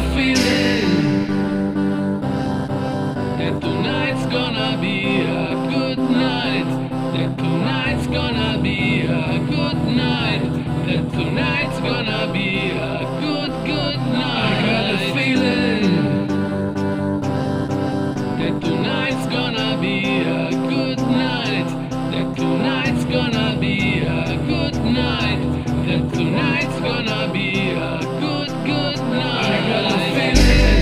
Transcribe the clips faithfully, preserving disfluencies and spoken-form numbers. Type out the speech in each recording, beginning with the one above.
feeling that tonight's gonna be a good night. That tonight's gonna be a good night. That tonight's gonna be a good, good night. I got a feeling that tonight's gonna be a good night. That tonight's gonna be a good night. That tonight's gonna be a good, good night. I got a feeling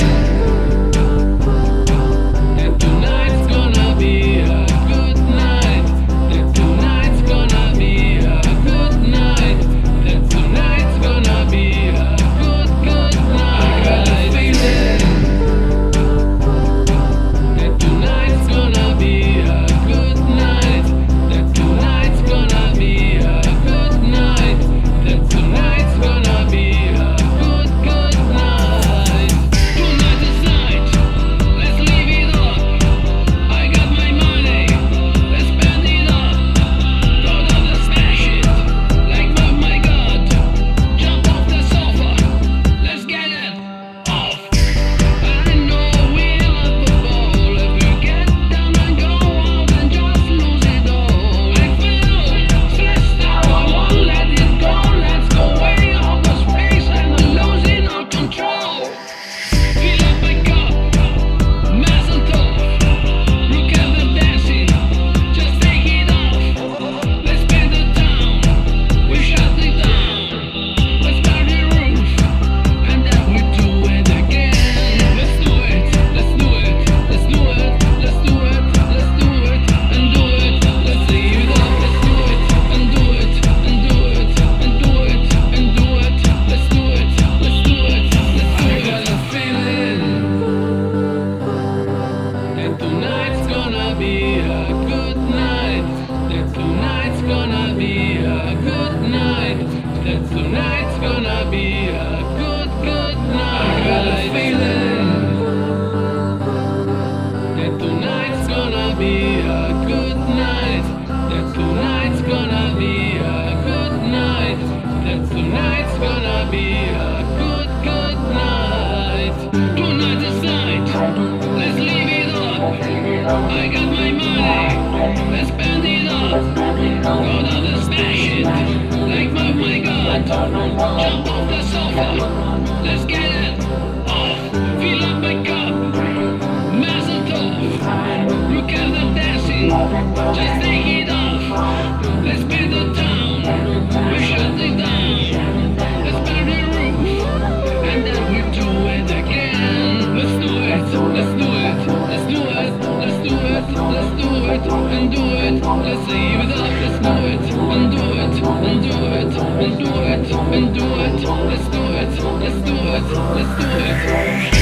that tonight's gonna be a good night. That tonight's gonna be a good night. That tonight's gonna be a good, good night. I got a feeling that tonight's gonna be a good night. That tonight's gonna be a good night. That tonight's gonna be a good, good night. Tonight is night, let's leave it up. I got my money, let's spend it up. Go down and smash it, like oh my god. Jump off the sofa, let's get it off. I know we'll have the ball if we get down and go out and just lose it all. I feel stressed out, I won't let it go. Let's go way out of space and I'm losing all control. Fill up my cup, mazel tov. Look at the dancing, just take it off. Let's spin the town, we shut it down. Let's burn the roof, and then we do it again. Let's do it, let's do it, let's do it, let's do it, let's do it, and do it. Let's leave it up, let's do it, and do it, and do it, and do it, and do it. Let's do it, let's do it, let's do it. I got a feeling that tonight's gonna be a good night. That tonight's gonna be a good night. That tonight's gonna be a good, good night. I got a feeling that tonight's gonna be a good night. That tonight's gonna be a good night. That tonight's gonna be a good, good night. Tonight is night, let's leave it up. I got my money, let's spend it up. Go down and smash it, like oh my god. Jump off the sofa, let's get it off. Fill up my cup, mazel tov. Look at the dancing, just take it off. Let's spin the town, we shut it down. Let's burn the roof, and then we do it again. Let's do it, let's do it, let's do it, let's do it, let's do it, and do it. Let's leave it up, let's do it, and do it, and do it, and do it, and do it. Let's do it, let's do it, let's do it.